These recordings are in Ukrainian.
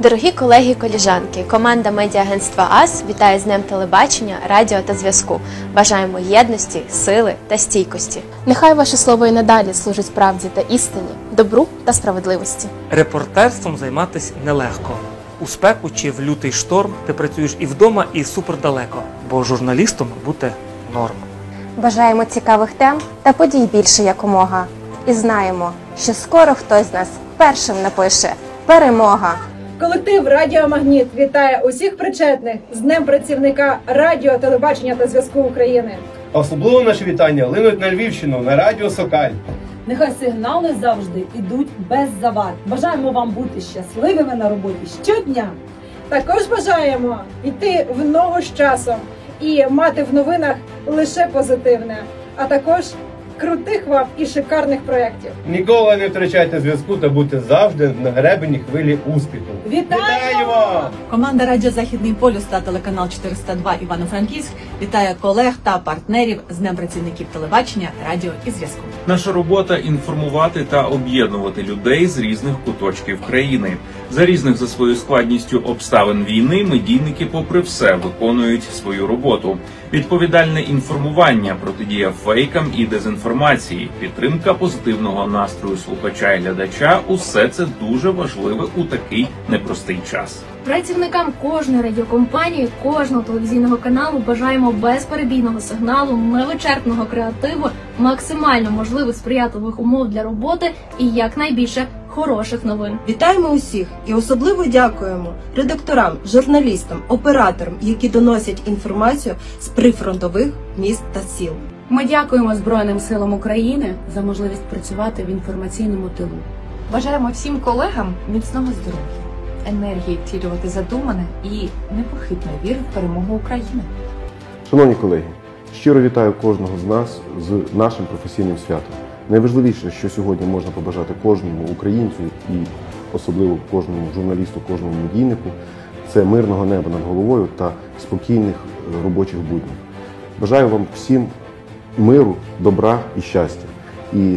Дорогі колеги і колежанки, команда медіагентства АС вітає з Днем телебачення, радіо та зв'язку. Бажаємо єдності, сили та стійкості. Нехай ваше слово і надалі служить правді та істині, добру та справедливості. Репортерством займатися нелегко. У спеку чи в лютий шторм ти працюєш і вдома, і супердалеко, бо журналістом бути норм. Бажаємо цікавих тем та подій більше якомога. І знаємо, що скоро хтось з нас першим напише «Перемога». Колектив «Радіомагніт» вітає усіх причетних з Днем працівника радіо, телебачення та зв'язку України. Особливо наші вітання линуть на Львівщину, на радіо «Сокаль». Нехай сигнали завжди ідуть без завад. Бажаємо вам бути щасливими на роботі щодня. Також бажаємо йти в ногу з часом і мати в новинах лише позитивне, а також крутих вам і шикарних проєктів. Ніколи не втрачайте зв'язку та будьте завжди на гребені хвилі успіху. Вітаємо! Команда Радіо Західний полюс та телеканал 402 Івано-Франківськ вітає колег та партнерів з Днем працівників телебачення, радіо і зв'язку. Наша робота – інформувати та об'єднувати людей з різних куточків країни. За різних за своєю складністю обставин війни медійники попри все виконують свою роботу. Відповідальне інформування, протидія фейкам і дезінформації, підтримка позитивного настрою слухача і глядача – усе це дуже важливе у такий непростий час. Працівникам кожної радіокомпанії, кожного телевізійного каналу бажаємо безперебійного сигналу, невичерпного креативу, максимально можливих сприятливих умов для роботи і якнайбільше хороших новин. Вітаємо усіх і особливо дякуємо редакторам, журналістам, операторам, які доносять інформацію з прифронтових міст та сіл. Ми дякуємо Збройним силам України за можливість працювати в інформаційному тилу. Бажаємо всім колегам міцного здоров'я, енергії втілювати задумане і непохитної віри в перемогу України. Шановні колеги, щиро вітаю кожного з нас з нашим професійним святом. Найважливіше, що сьогодні можна побажати кожному українцю і особливо кожному журналісту, кожному медійнику, це мирного неба над головою та спокійних робочих буднів. Бажаю вам всім миру, добра і щастя. І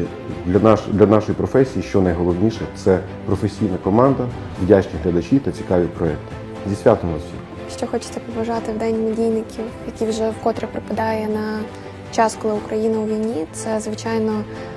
для нашої професії, що найголовніше, це професійна команда, вдячні глядачі та цікаві проєкти. Зі святом вас всіх! Що хочеться побажати в День медійників, який вже вкотре припадає на час, коли Україна у війні, це, звичайно,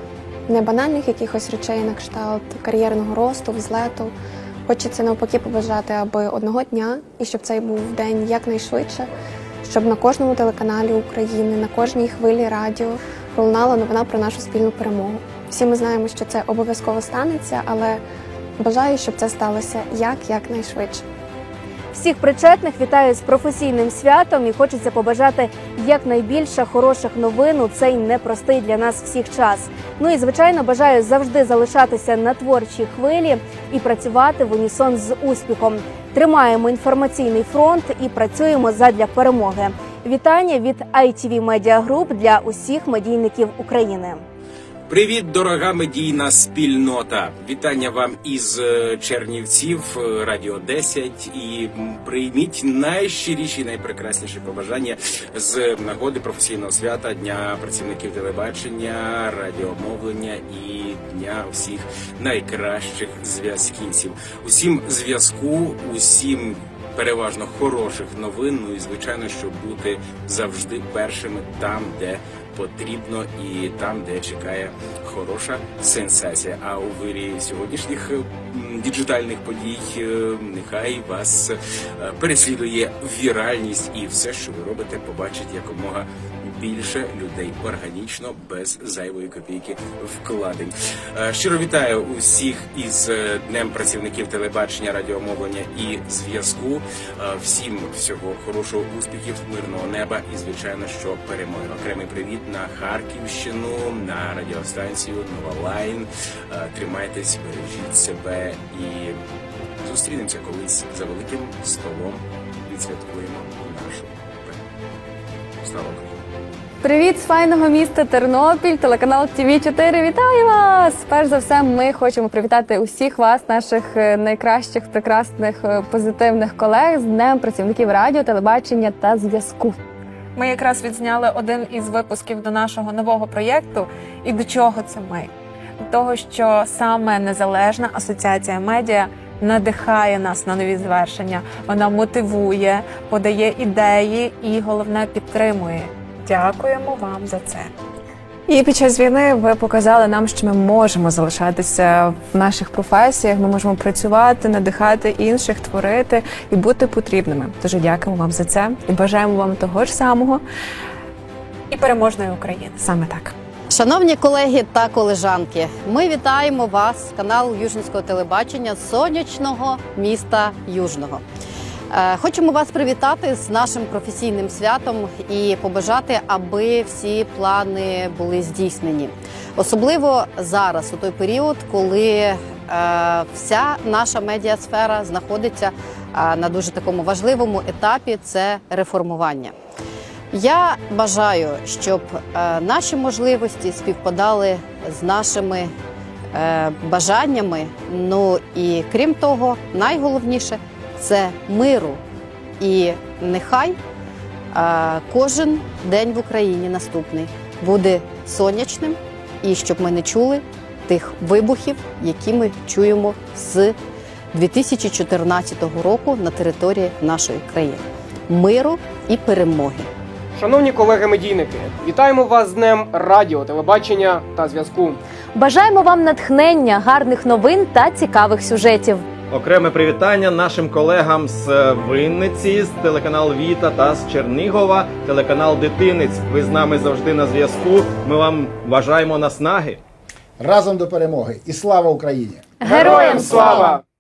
не банальних якихось речей на кшталт кар'єрного росту, взлету. Хочеться навпаки побажати, аби одного дня, і щоб цей був день якнайшвидше, щоб на кожному телеканалі України, на кожній хвилі радіо пролунала новина про нашу спільну перемогу. Всі ми знаємо, що це обов'язково станеться, але бажаю, щоб це сталося якнайшвидше. Всіх причетних вітаю з професійним святом і хочеться побажати якнайбільше хороших новин у цей непростий для нас всіх час. Ну і, звичайно, бажаю завжди залишатися на творчій хвилі і працювати в унісон з успіхом. Тримаємо інформаційний фронт і працюємо задля перемоги. Вітання від ITV Media Group для усіх медійників України. Привіт, дорога медійна спільнота! Вітання вам із Чернівців, Радіо 10, і прийміть найщиріші, найпрекрасніші побажання з нагоди професійного свята Дня працівників телебачення, радіомовлення і Дня всіх найкращих зв'язківців. Усім зв'язку, усім переважно хороших новин, ну і звичайно, щоб бути завжди першими там, де потрібно і там, де чекає хороша сенсація. А у вирі сьогоднішніх діджитальних подій нехай вас переслідує віральність і все, що ви робите, побачить якомога більше людей органічно, без зайвої копійки вкладень. Щиро вітаю усіх із Днем працівників телебачення, радіомовлення і зв'язку. Всім всього хорошого, успіхів, мирного неба і, звичайно, що перемоги. Окремий привіт на Харківщину, на радіостанцію Нова Лайн. Тримайтесь, бережіть себе і зустрінемося колись за великим столом. Відсвяткуємо нашу перемогу. Слава Україні! Привіт з файного міста Тернопіль, телеканал ТВ4. Вітаю вас! Перш за все, ми хочемо привітати усіх вас, наших найкращих, прекрасних, позитивних колег з Днем працівників радіо, телебачення та зв'язку. Ми якраз відзняли один із випусків до нашого нового проєкту. І до чого це ми? До того, що саме Незалежна асоціація медіа надихає нас на нові звершення, вона мотивує, подає ідеї і, головне, підтримує. Дякуємо вам за це. І під час війни ви показали нам, що ми можемо залишатися в наших професіях, ми можемо працювати, надихати інших, творити і бути потрібними. Дуже дякуємо вам за це і бажаємо вам того ж самого. І переможної України. Саме так. Шановні колеги та колежанки, ми вітаємо вас, канал Южненського телебачення з сонячного міста Южного. Хочемо вас привітати з нашим професійним святом і побажати, аби всі плани були здійснені. Особливо зараз, у той період, коли вся наша медіасфера знаходиться на дуже такому важливому етапі – це реформування. Я бажаю, щоб наші можливості співпадали з нашими бажаннями. Ну і крім того, найголовніше – це миру. І нехай кожен день в Україні наступний буде сонячним, і щоб ми не чули тих вибухів, які ми чуємо з 2014 року на території нашої країни. Миру і перемоги. Шановні колеги-медійники, вітаємо вас з Днем радіо, телебачення та зв'язку. Бажаємо вам натхнення, гарних новин та цікавих сюжетів. Окреме привітання нашим колегам з Вінниці, з телеканалу Віта та з Чернігова, телеканал Дитинець. Ви з нами завжди на зв'язку. Ми вам бажаємо наснаги. Разом до перемоги. І слава Україні! Героям слава!